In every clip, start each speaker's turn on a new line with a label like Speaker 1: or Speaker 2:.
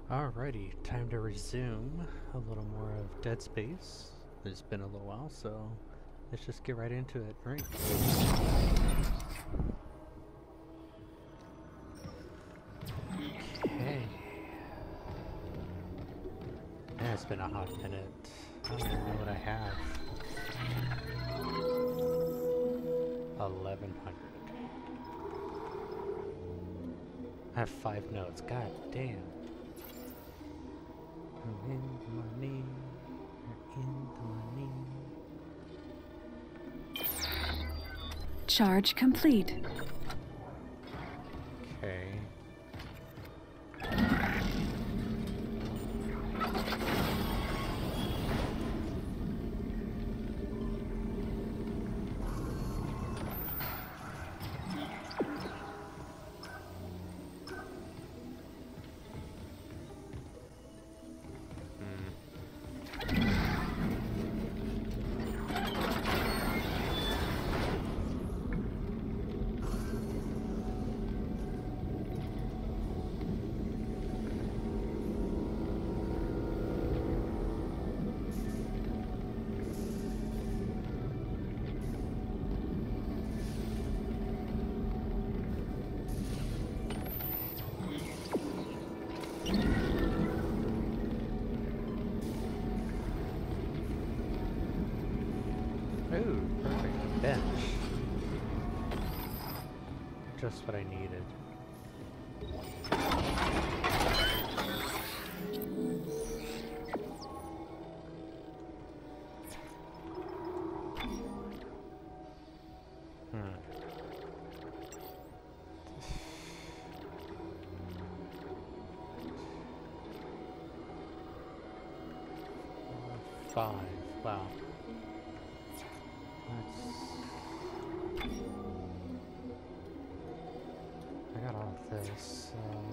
Speaker 1: Alrighty, time to resume a little more of Dead Space. It's been a little while, so let's just get right into it, right? Okay. Yeah, it's been a hot minute. I don't even know what I have. 1100. I have 5 notes. God damn. I'm in the money. You're in the money.
Speaker 2: Charge complete.
Speaker 1: Okay. Ooh, perfect bench. Just what I needed. Five. Wow. I got all of this.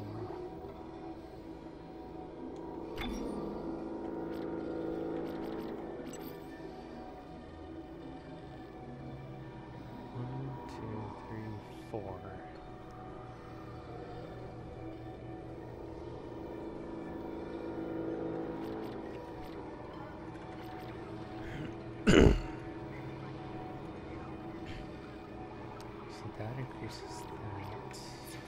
Speaker 1: 1, 2, 3, 4. So that increases that.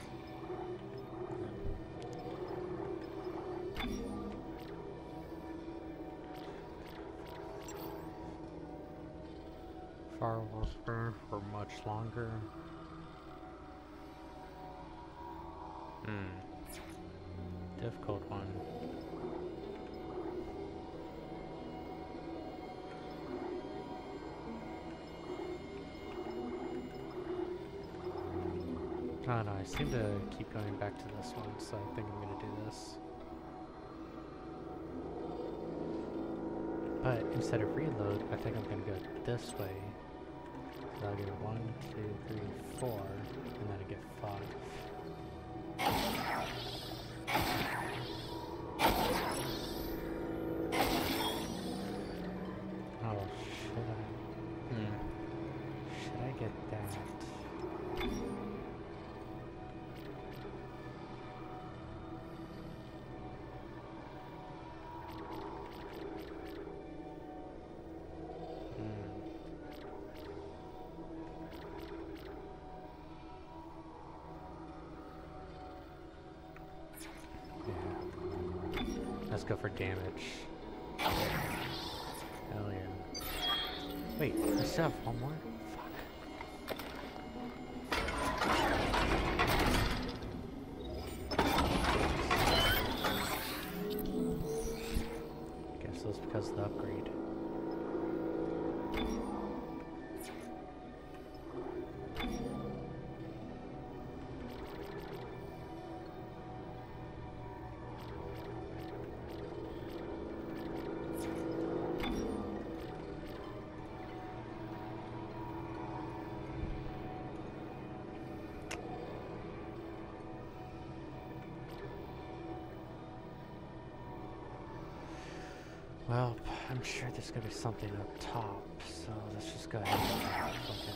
Speaker 1: Fireworker for much longer. Difficult one. I don't know, I seem to keep going back to this one, so I think I'm gonna do this. But instead of reload, I think I'm gonna go this way. So I'll get 1, 2, 3, 4, and then I get 5. Oh, should I get that? Let's go for damage. Hell yeah. Wait, I still have one more? Fuck. Guess that's because of the upgrade. Well, I'm sure there's gonna be something up top, so let's just go ahead and fuck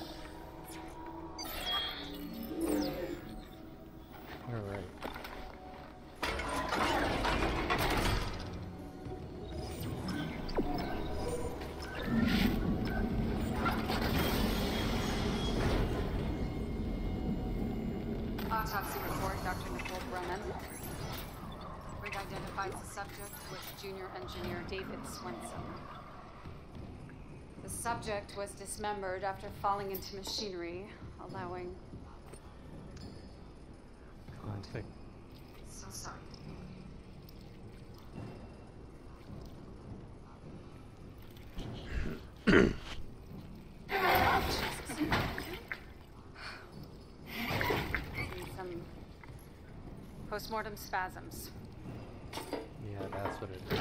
Speaker 1: it. Alright.
Speaker 3: Nicole Brennan. Rig identifies the subject with Junior Engineer David Swenson. The subject was dismembered after falling into machinery, allowing...
Speaker 1: Classic.
Speaker 3: So sorry. Some postmortem spasms.
Speaker 1: Yeah, that's what it is.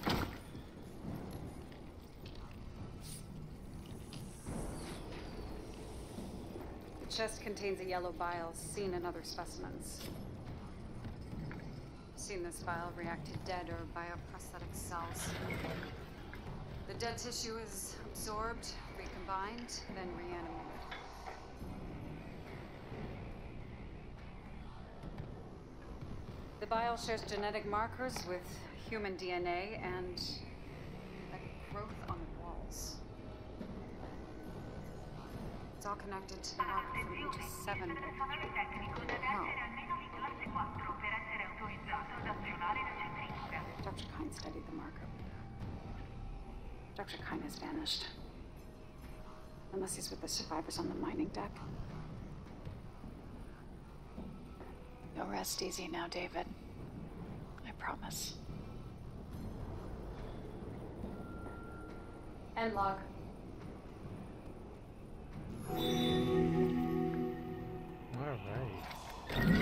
Speaker 3: The chest contains a yellow bile seen in other specimens. Seen this bile react to dead or bioprosthetic cells. The dead tissue is absorbed, recombined, then reanimated. The bile shares genetic markers with human DNA and a growth on the walls. It's all connected to the marker from ages 7. No. Dr. Kine studied the marker. Dr. Kine has vanished. Unless he's with the survivors on the mining deck. You'll rest easy now, David. I promise. End log.
Speaker 1: All right.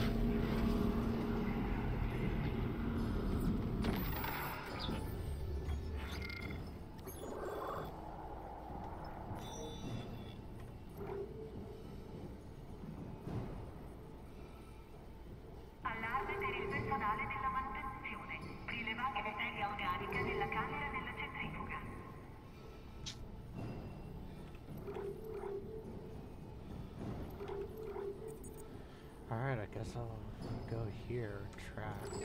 Speaker 4: Allarme per il personale della manutenzione. Rilevata materia organica nella camera della centrifuga.
Speaker 1: Alright, I guess I'll go here, track.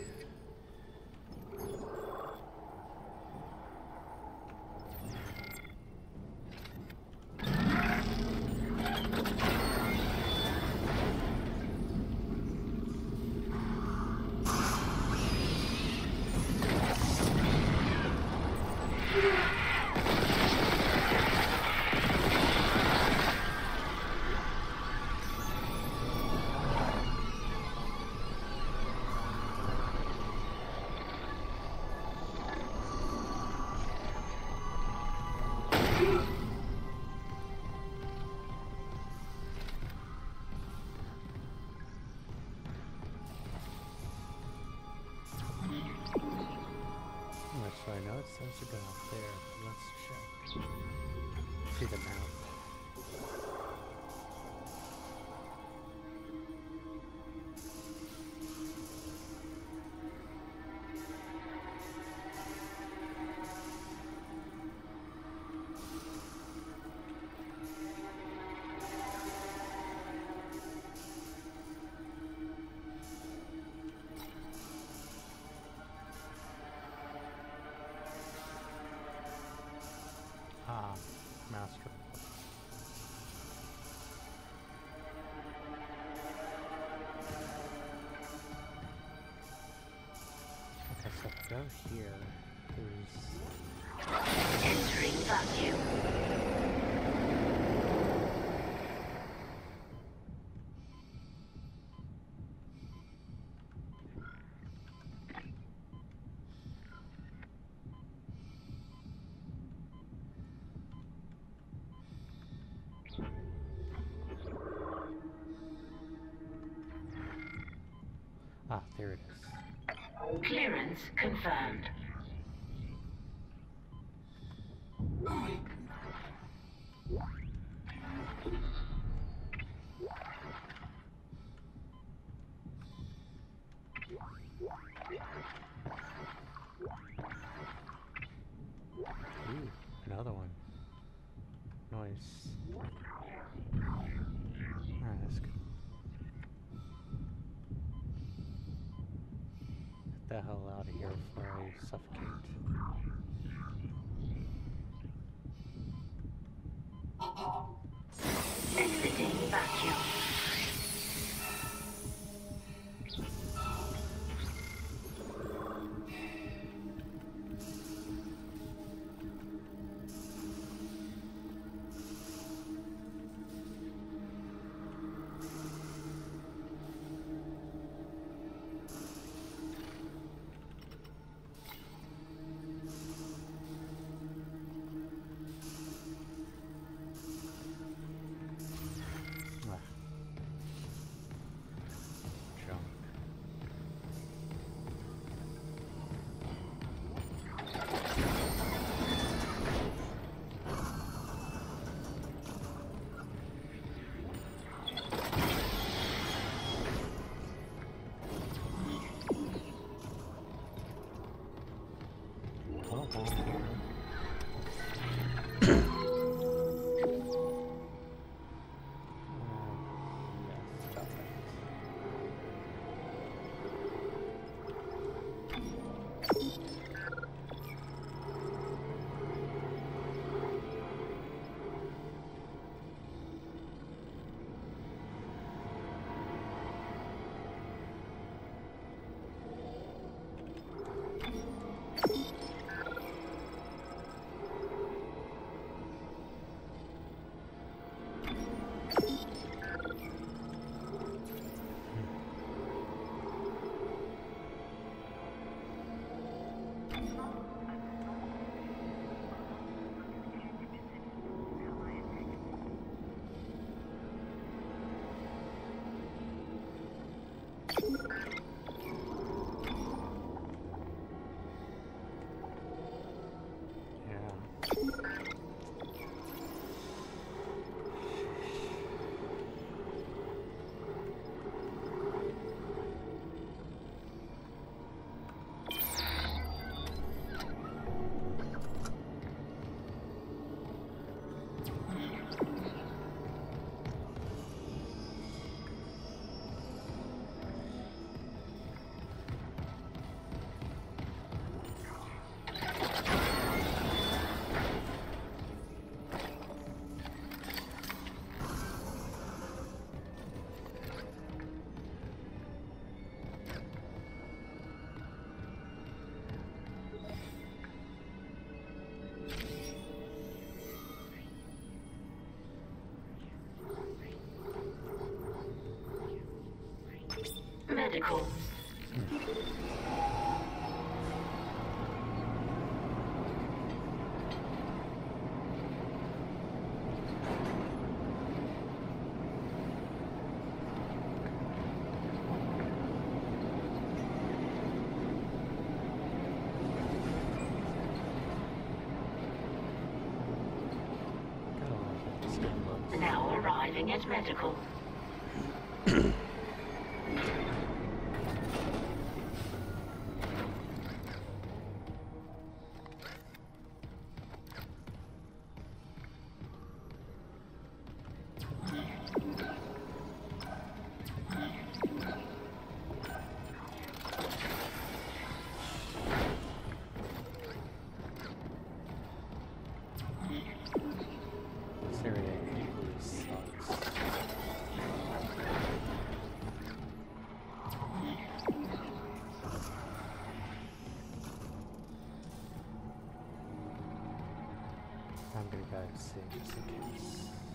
Speaker 1: So I know it says to go up there, but let's check. See the map. Master. Okay, so go here. There's...
Speaker 4: Entering vacuum.
Speaker 1: Ah, there it is.
Speaker 4: Clearance confirmed.
Speaker 1: Ooh, another one. Nice. Alright, that's good. Get the hell out of here before I suffocate.
Speaker 4: Exiting vacuum. Medical. Now arriving at medical.
Speaker 1: I'm gonna go save just in case.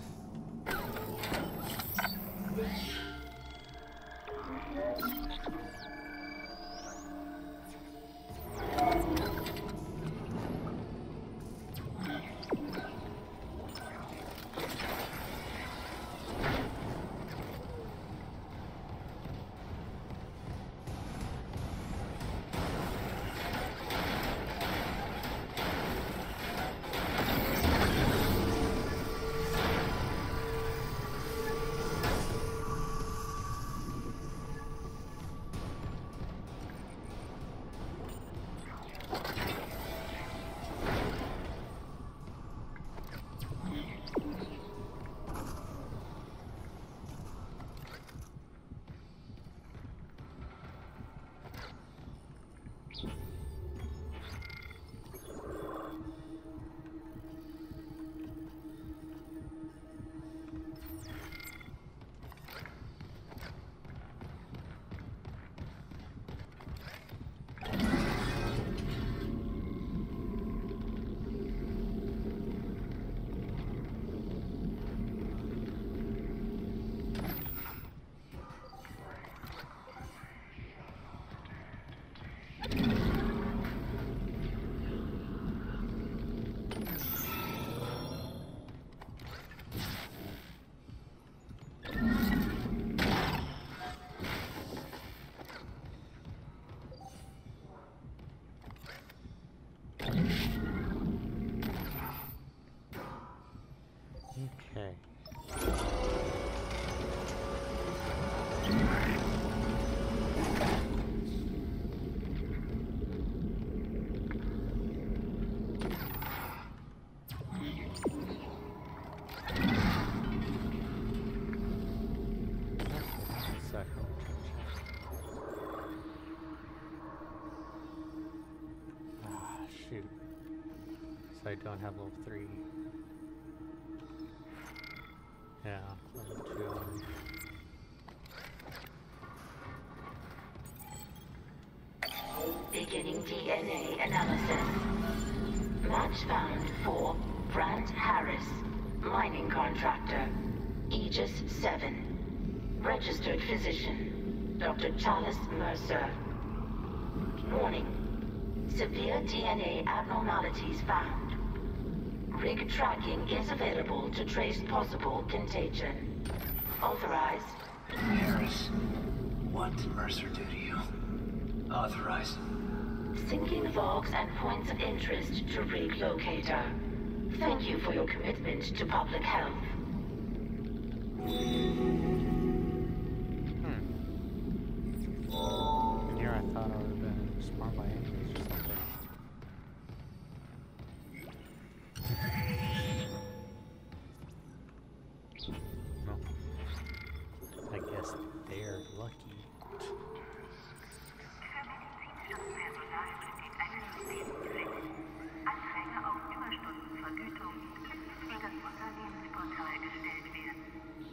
Speaker 1: Okay. Shoot. So I don't have level 3. Yeah, level 2.
Speaker 4: Beginning DNA analysis. Match found for Grant Harris, mining contractor, Aegis 7. Registered physician, Dr. Chalice Mercer. Warning. Severe DNA abnormalities found. Rig tracking is available to trace possible contagion. Authorized.
Speaker 5: Harris, what did Mercer do to you? Authorized.
Speaker 4: Syncing logs and points of interest to rig locator. Thank you for your commitment to public health.
Speaker 1: And here I thought I would have been spawned by enemies or something. No. I guess they're lucky.
Speaker 4: Personal besteht eine Systempflicht. Anträge auf Überstundenvergütung müssen für das Unternehmensportal gestellt werden.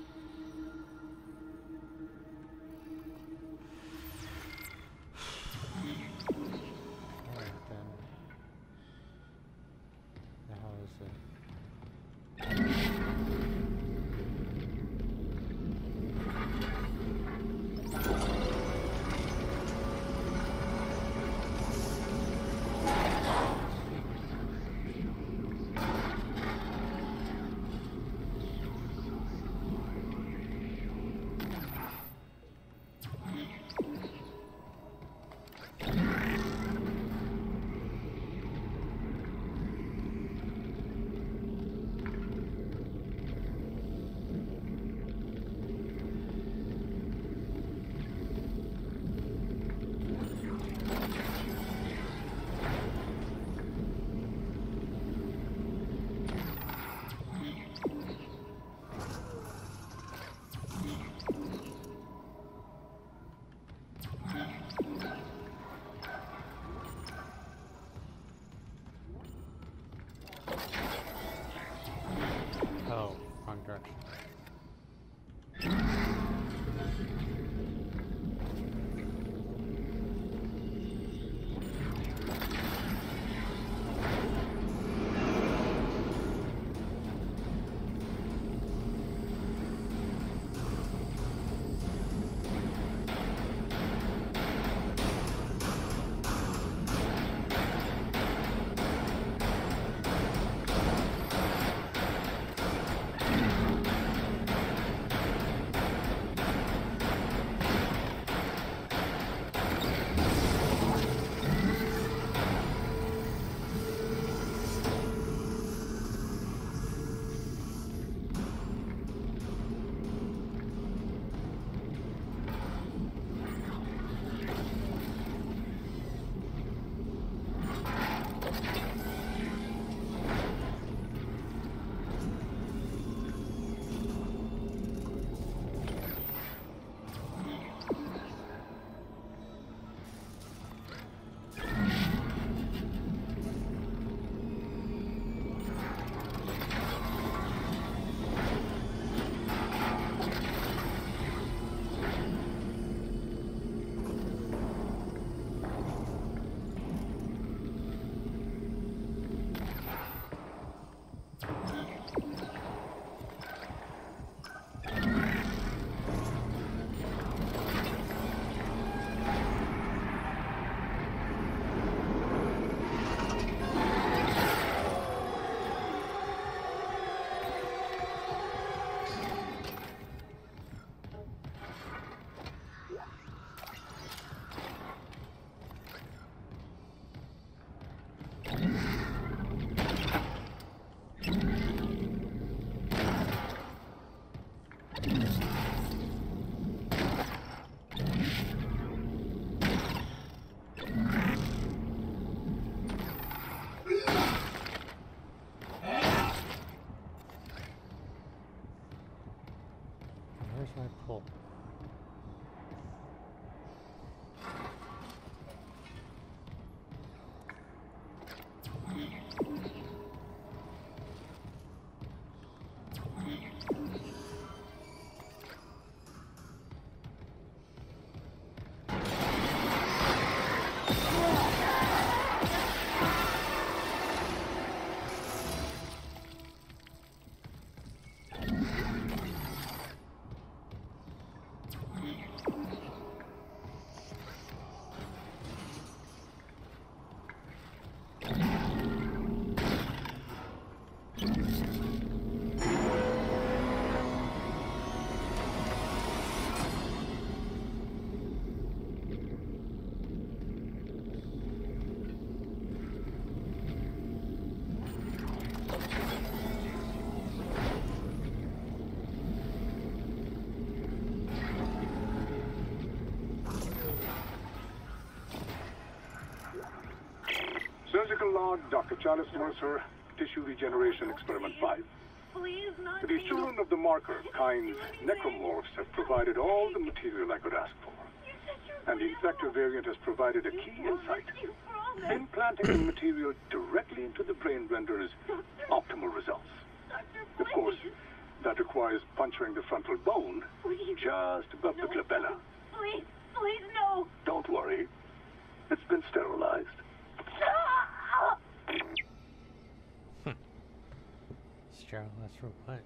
Speaker 1: Alright then. The hell is it?
Speaker 6: log, Dr. Charles Mercer, Tissue Regeneration Experiment 5.
Speaker 4: Please, not
Speaker 6: The children of the marker, Kyne's necromorphs, have provided all the material I could ask for. And the infector variant has provided a key insight. Implanting the material directly into the brain renders optimal results. Of course, that requires puncturing the frontal bone just above the glabella.
Speaker 4: Please, please, no.
Speaker 6: Don't worry. It's been sterilized.
Speaker 1: Sterilized for what?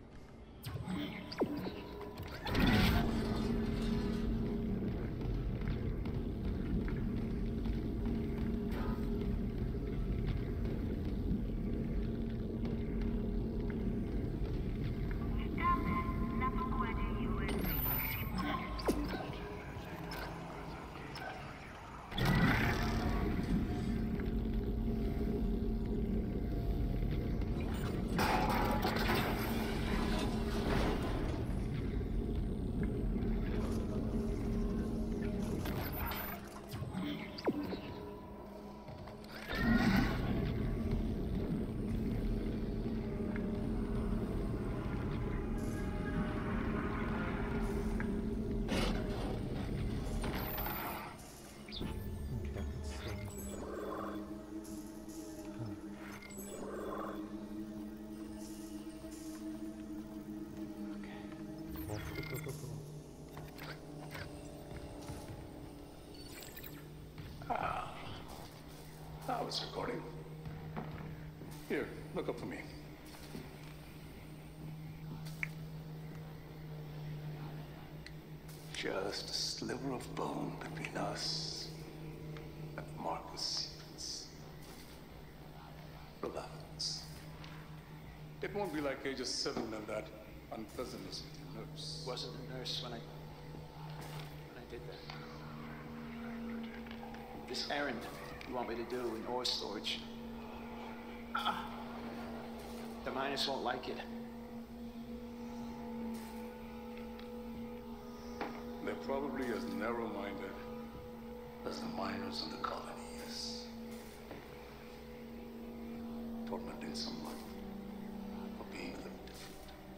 Speaker 6: Now it's recording. Here, look up for me. Just a sliver of bone between us and Marcus Stevens. Relax. It won't be like ages 7 and that unpleasantness with your nurse.
Speaker 5: Wasn't the nurse when I did that. This errand you want me to do in ore storage. The miners won't like it.
Speaker 6: They're probably as narrow-minded as the miners in the colonies. Tormenting someone for being a little different.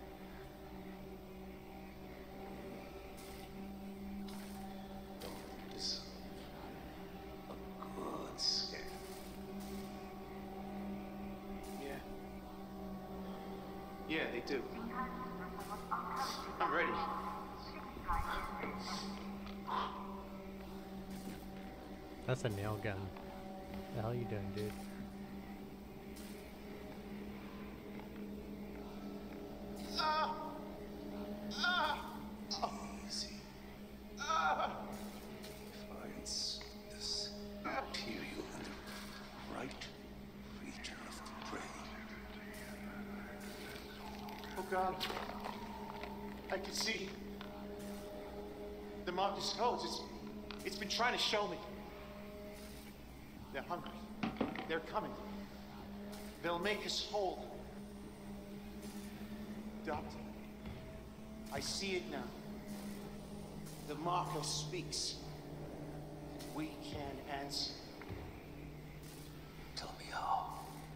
Speaker 6: Don't deserve a good scare.
Speaker 5: Yeah, they do. I'm ready.
Speaker 1: That's a nail gun. The hell you doing, dude?
Speaker 6: Easy. If I insert this material in the right region of the brain.
Speaker 7: Oh God, I can see the Marcus codes. It's been trying to show me. They're hungry. They're coming. They'll make us whole. Doctor, I see it now. The marker speaks. We can answer.
Speaker 6: Tell me how.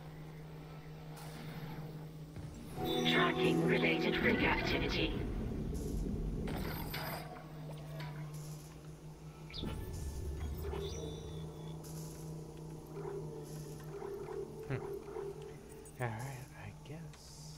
Speaker 8: Tracking related rig activity.
Speaker 1: Alright, I guess.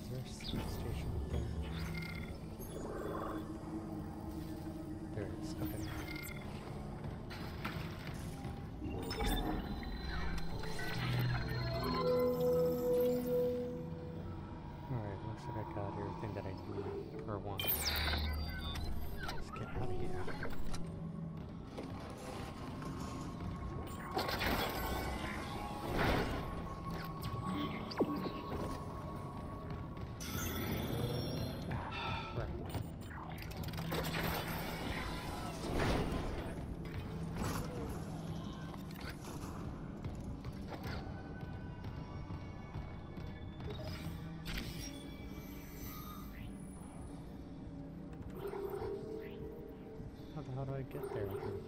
Speaker 1: there a space station up there? There it is. Okay. Alright, looks like I got everything that I need or want. Let's get out of here. How do I get there?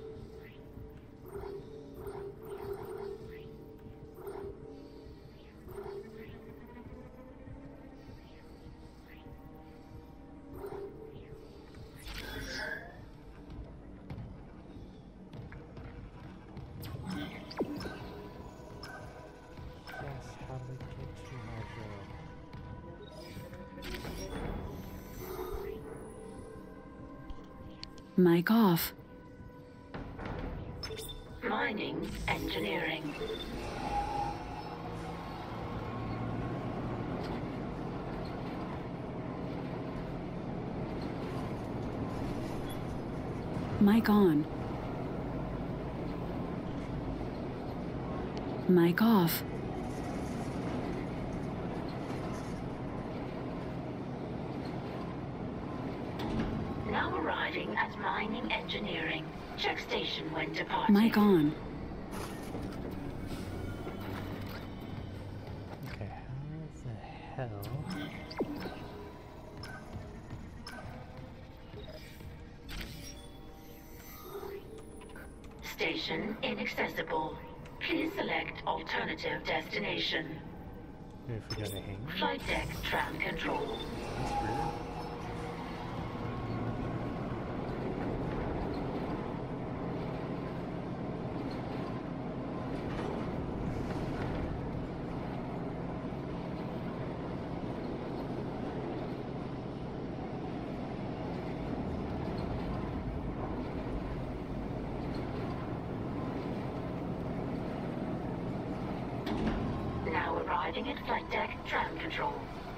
Speaker 1: Yes, how do I get to my job?
Speaker 2: Mic off.
Speaker 8: Mining engineering.
Speaker 2: Mic on. Mic off.
Speaker 8: Now arriving at mining engineering. Check station when departing.
Speaker 2: Mic on.
Speaker 1: Okay, how the hell?
Speaker 8: Station inaccessible. Please select alternative destination.
Speaker 1: Maybe if we gotta hang?
Speaker 8: Flight deck tram control.
Speaker 1: That's weird.
Speaker 8: Now arriving at flight deck tram control.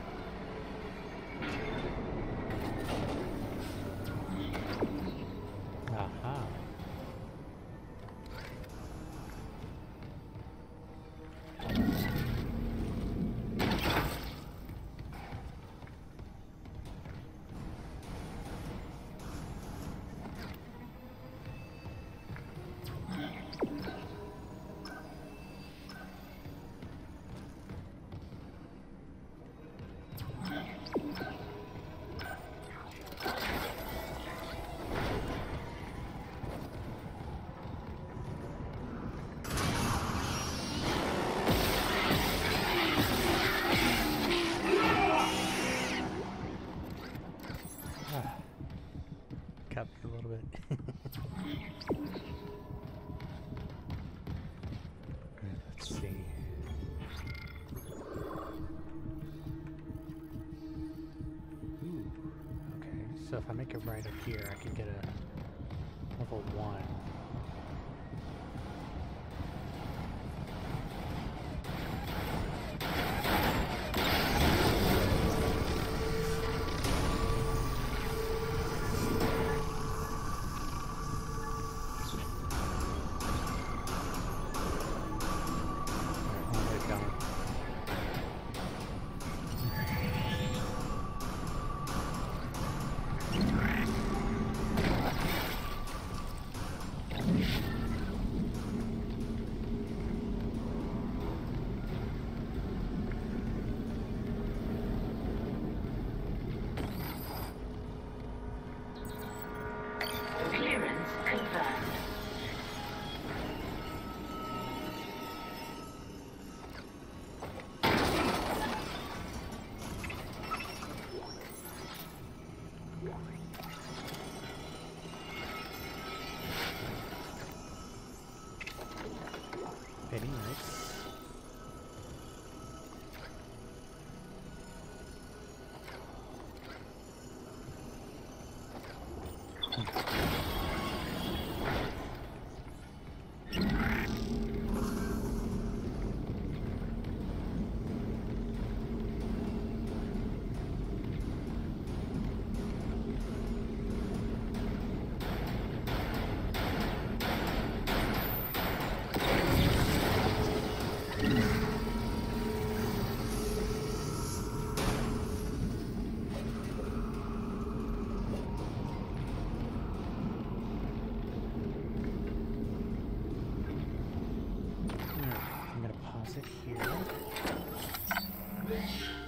Speaker 1: Aha. Got me a little bit. Alright, let's see. Ooh, okay. So if I make it right up here, I can get a level 1. exit here.